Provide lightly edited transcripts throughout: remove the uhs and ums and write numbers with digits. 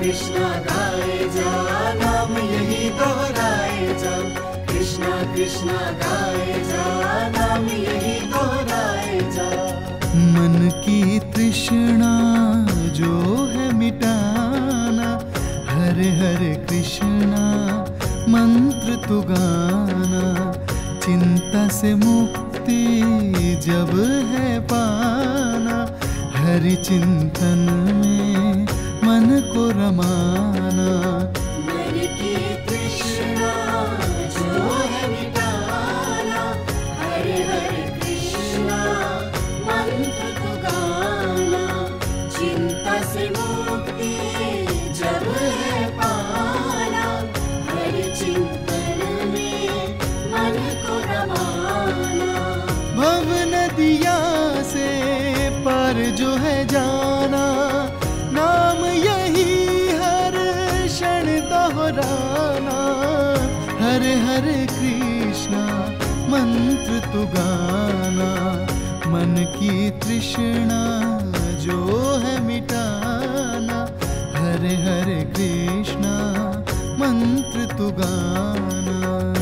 कृष्णा गाए जा, नाम यही दोहराए जा। कृष्णा कृष्णा गाए जा, नाम यही दोहराए जा। मन की तृष्णा जो है मिटाना, हरे हरे कृष्णा मंत्र तू गाना। चिंता से मुक्ति जब है पाना, हरि चिंतन में मन को रमाना। मन की तृष्णा जो है मिटाना, हरे हरे कृष्णा मंत्र तू गाना। चिंता से मुक्ति जब है पाना, हरि चिंतन में मन को रमाना। भव नदिया से पार जो है जाना, नाम यही हर क्षण दोहराना। हरे हरे कृष्णा मंत्र तू गाना। मन की तृष्णा जो है मिटाना, हरे हरे कृष्णा मंत्र तू गाना।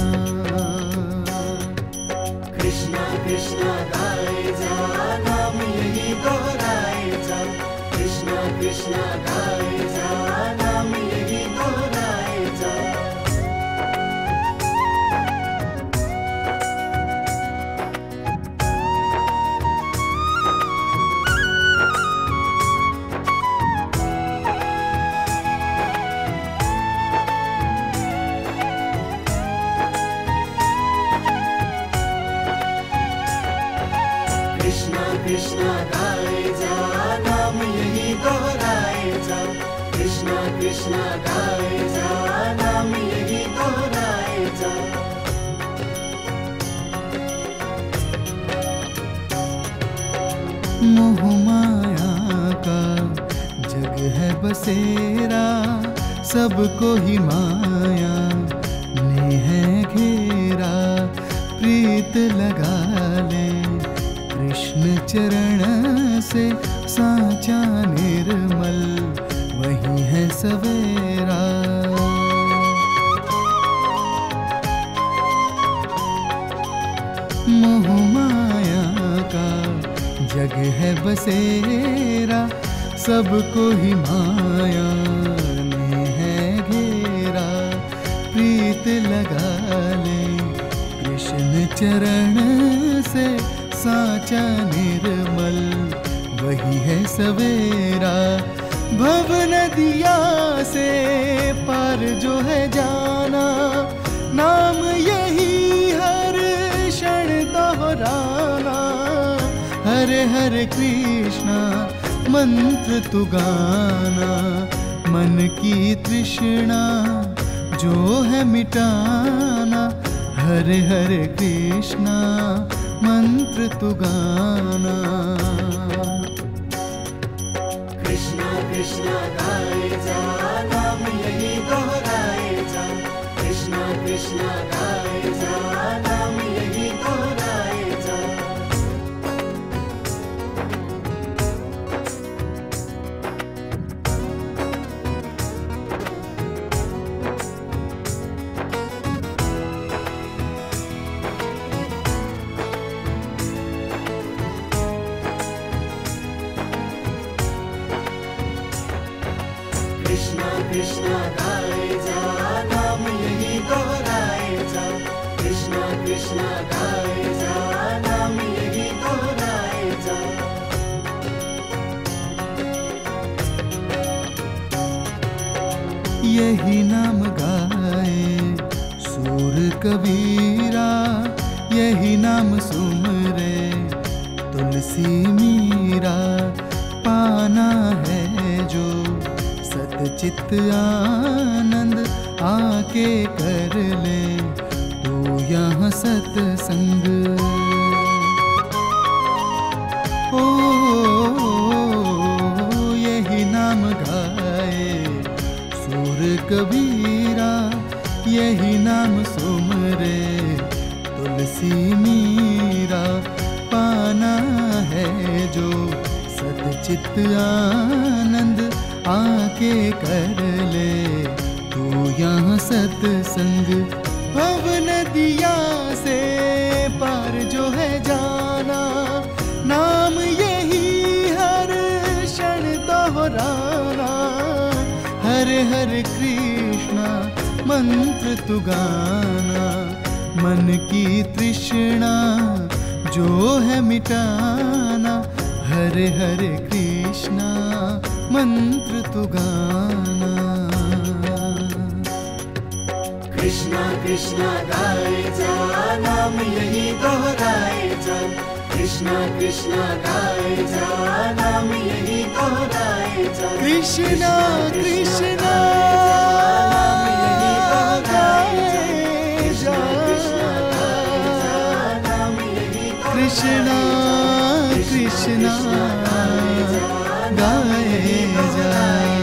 कृष्णा कृष्णा गाए जा, नाम यही दोहराए जा। कृष्णा कृष्णा गाए जा, नाम यही दोहराए जा। कृष्णा कृष्णा गाए जा, नाम यही दोहराए जा। कृष्णा कृष्णा गाए जा, नाम यही दोहराए जा। मोह माया का जग है बसेरा, सबको ही माया ने है घेरा। प्रीत लगा ले कृष्ण चरण से, साचा निर्मल वही है सवेरा। मोह माया का जग है बसेरा, सबको ही माया ने है घेरा। प्रीत लगा ले कृष्ण चरण से, साचा निर्मल वही है सवेरा। भव नदिया से पार जो है जाना, नाम यही हर क्षण दोहराना। हरे हरे कृष्णा मंत्र तू गाना। मन की तृष्णा जो है मिटाना, हरे हरे कृष्णा मंत्र तू गाना। कृष्णा कृष्णा गाए जा, नाम यही दोहराए जा। कृष्णा कृष्णा गाए जा, नाम यही दोहराए जा। कृष्णा कृष्णा गाए जा, नाम यही दोहराए जा। कृष्णा कृष्णा गाए जा, नाम यही दोहराए जा। यही नाम गाए सूर कबीरा, यही नाम सुमरे तुलसी मीरा। पाना है जो सतचित आनंद, आके कर ले तू यहाँ सत्संग। ओ यही नाम गाए सूर कबीरा, यही नाम सुमरे तुलसी मीरा। पाना है जो सतचित आनंद, आके कर ले तू यहाँ सत्संग। भव नदिया से पार जो है जाना, नाम यही हर क्षण दोहराना। हरे हरे कृष्णा मंत्र तू गाना, मन की तृष्णा जो है मिटाना। हरे हरे कृष्णा मंत्र तू गाना। कृष्णा कृष्णा गाए जा, नाम यही दोहराए जा। कृष्णा कृष्णा गाए जा, नाम यही दोहराए जा। कृष्णा कृष्णा कृष्णा कृष्णा गाए जा।